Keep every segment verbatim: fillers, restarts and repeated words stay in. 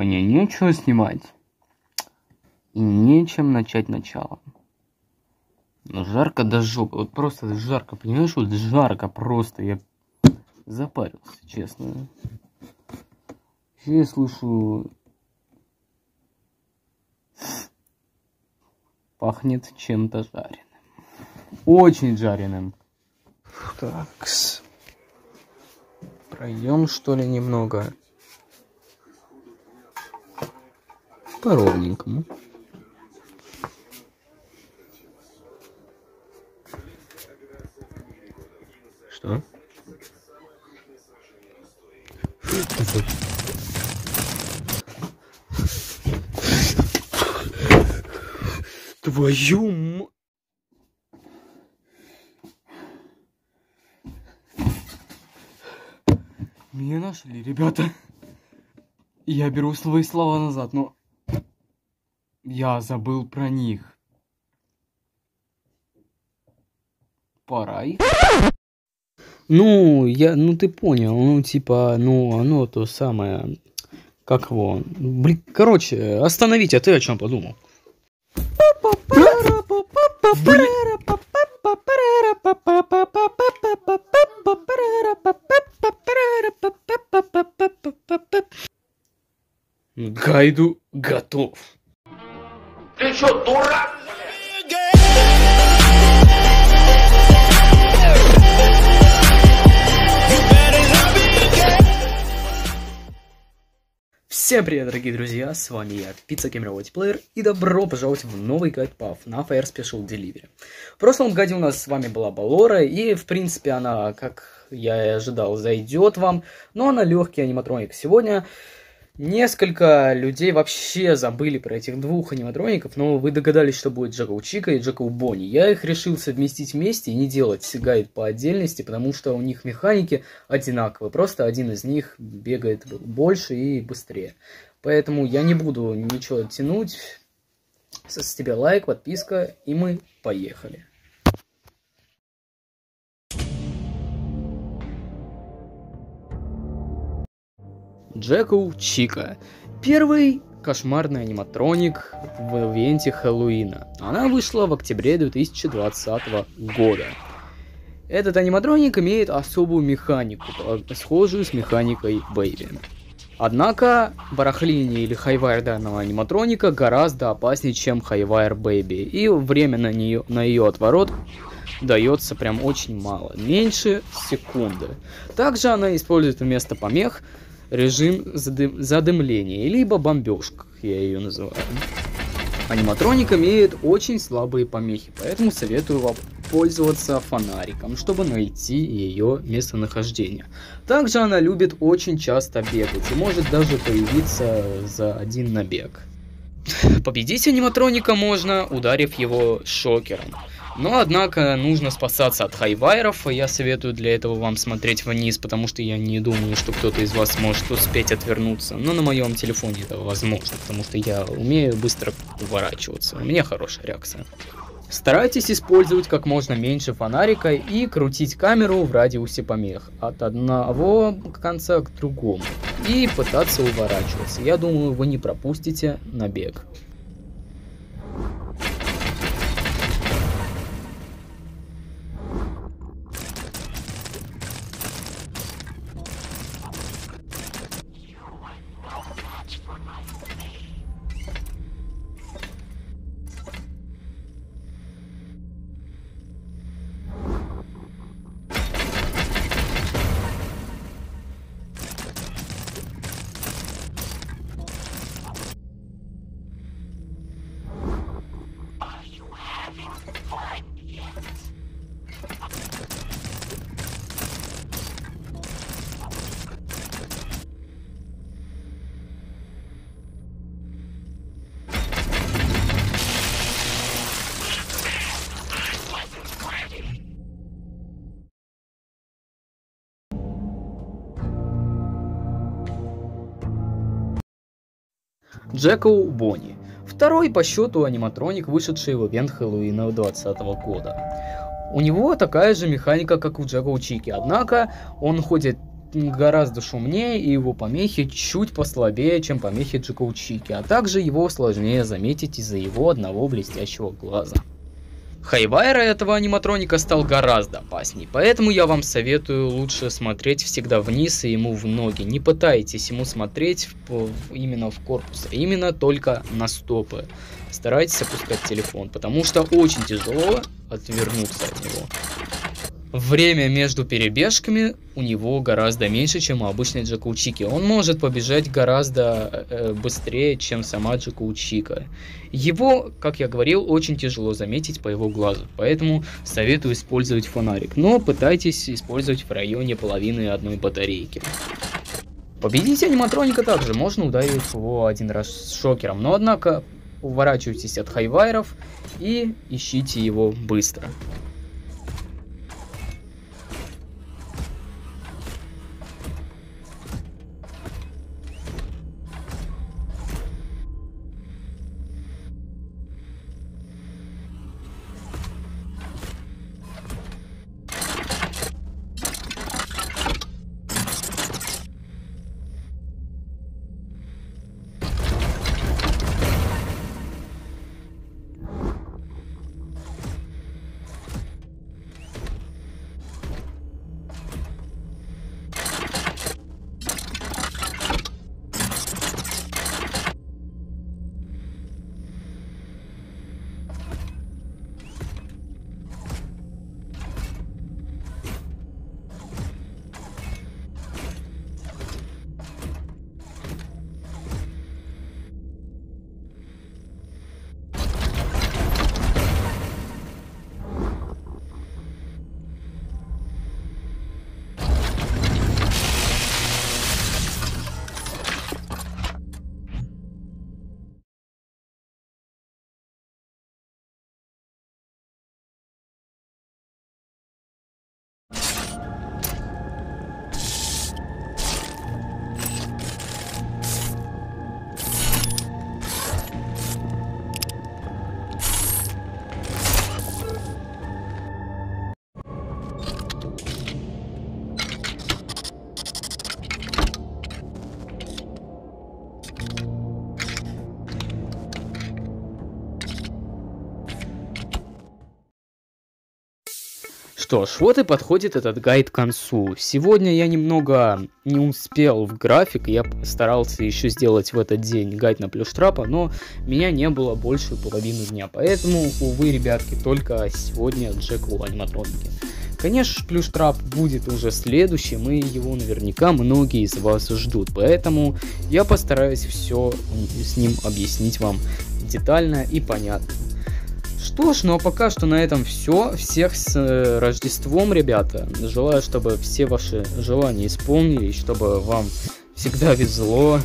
Мне нечего снимать. И нечем начать начало. Но жарко до жопы. Вот просто жарко, понимаешь? Вот жарко просто. Я запарился, честно. Еще я слышу... Пахнет чем-то жареным. Очень жареным. Такс. Пройдем, что ли, немного. По ровненькому. Что? Твою м... Меня нашли, ребята. Я беру свои слова назад, но... Я забыл про них. Пора их. Ну, я, ну ты понял, ну типа, ну оно то самое, как его, блин, короче, остановите, а ты о чем подумал? Гайду готов. Ты что, дурак? Всем привет, дорогие друзья, с вами я, PizzaGamer и добро пожаловать в новый гайд паф на Fire Special Delivery. В прошлом гайде у нас с вами была Балора, и в принципе она, как я и ожидал, зайдет вам, но она легкий аниматроник. Сегодня несколько людей вообще забыли про этих двух аниматроников, но вы догадались, что будет Джекоу Чика и Джекоу Бонни. Я их решил совместить вместе и не делать гайд по отдельности, потому что у них механики одинаковые, просто один из них бегает больше и быстрее. Поэтому я не буду ничего тянуть. С тебя лайк, подписка, и мы поехали. Джекоу Чика. Первый кошмарный аниматроник в ивенте Хэллоуина. Она вышла в октябре две тысячи двадцатого года. Этот аниматроник имеет особую механику, схожую с механикой Бэйби. Однако барахление или хайвайр данного аниматроника гораздо опаснее, чем хайвайр Бэйби, и время на, нее, на ее отворот дается прям очень мало, меньше секунды. Также она использует вместо помех режим задым... задымления, либо бомбежка, я ее называю. Аниматроник имеет очень слабые помехи, поэтому советую вам пользоваться фонариком, чтобы найти ее местонахождение. Также она любит очень часто бегать и может даже появиться за один набег. Победить аниматроника можно, ударив его шокером. Но, однако, нужно спасаться от хайвайров, и я советую для этого вам смотреть вниз, потому что я не думаю, что кто-то из вас может успеть отвернуться. Но на моем телефоне это возможно, потому что я умею быстро уворачиваться. У меня хорошая реакция. Старайтесь использовать как можно меньше фонарика и крутить камеру в радиусе помех от одного конца к другому. И пытаться уворачиваться. Я думаю, вы не пропустите набег. Джекоу Бонни. Второй по счету аниматроник, вышедший в ивент Хэллоуина двадцатого года. У него такая же механика, как у Джекоу Чики, однако он ходит гораздо шумнее, и его помехи чуть послабее, чем помехи Джекоу Чики, а также его сложнее заметить из-за его одного блестящего глаза. Хайвайра этого аниматроника стал гораздо опасней, поэтому я вам советую лучше смотреть всегда вниз и ему в ноги. Не пытайтесь ему смотреть в, в, именно в корпус, а именно только на стопы. Старайтесь опускать телефон, потому что очень тяжело отвернуться от него. Время между перебежками у него гораздо меньше, чем у обычной Джекоу Чики. Он может побежать гораздо э, быстрее, чем сама Джекоу Чика. Его, как я говорил, очень тяжело заметить по его глазу, поэтому советую использовать фонарик. Но пытайтесь использовать в районе половины одной батарейки. Победить аниматроника также можно, ударив его один раз шокером, но однако уворачивайтесь от хайвайров и ищите его быстро. Что ж, вот и подходит этот гайд к концу. Сегодня я немного не успел в график, я старался еще сделать в этот день гайд на плюштрапа, но меня не было больше половины дня, поэтому, увы, ребятки, только сегодня Джеку аниматроники. Конечно, плюштрап будет уже следующим, и его наверняка многие из вас ждут, поэтому я постараюсь все с ним объяснить вам детально и понятно. Что ж, ну а пока что на этом все. Всех с э, Рождеством, ребята. Желаю, чтобы все ваши желания исполнились, чтобы вам всегда везло.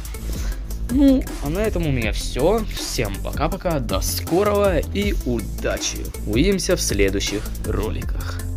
Ну, а на этом у меня все. Всем пока-пока, до скорого и удачи. Увидимся в следующих роликах.